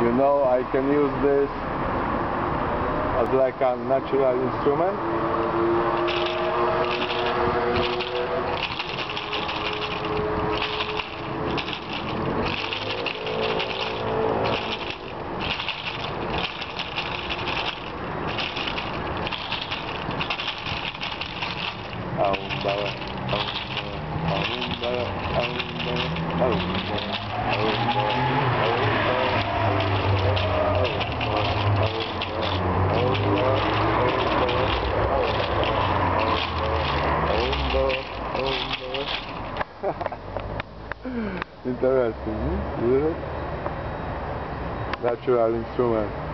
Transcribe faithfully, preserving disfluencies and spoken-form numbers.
You know, I can use this as like a natural instrument. Aubaa, Aubaa, Aubaa, Interesting, isn't it? Natural instrument.